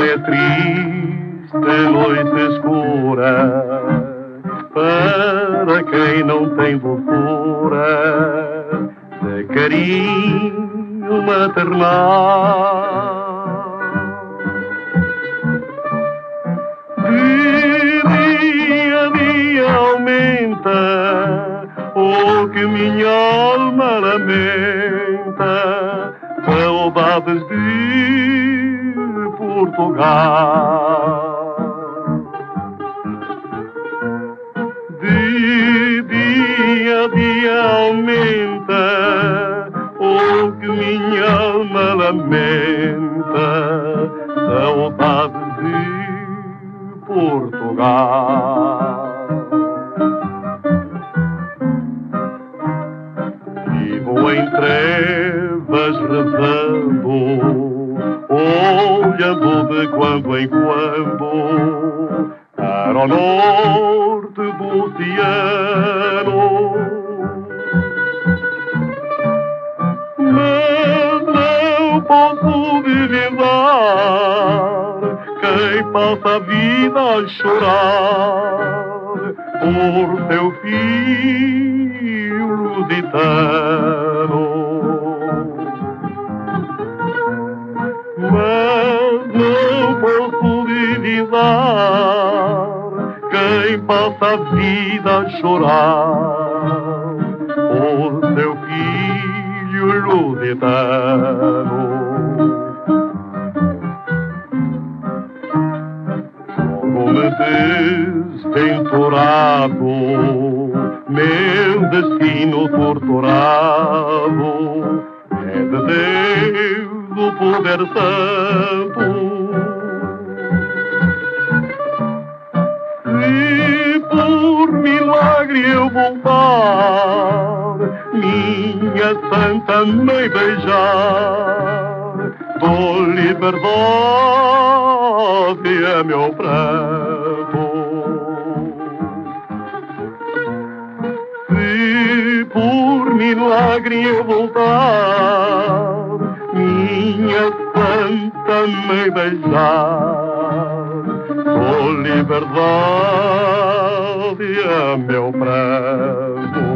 é triste noite escura para quem não tem doçura de carinho maternal. De dia a dia aumenta o que minha alma lamenta, saudades de Portugal. De dia a dia aumenta o que minha alma lamenta, saudades de Portugal. Vivo em trevas rezando, olhando de quando em quando para o norte do oceano. Mas não posso divisar quem passa a vida a chorar por seu filho lusitano. Mas não posso divisar quem passa a vida a chorar por seu filho lusitano. Como desventurado, meu destino torturado, é de Deus o poder santo. Se por milagre eu voltar, minha santa mãe beijar, dou liberdade a meu pranto. Se por milagre eu voltar, minha santa mãe beijar, dou liberdade a meu pranto.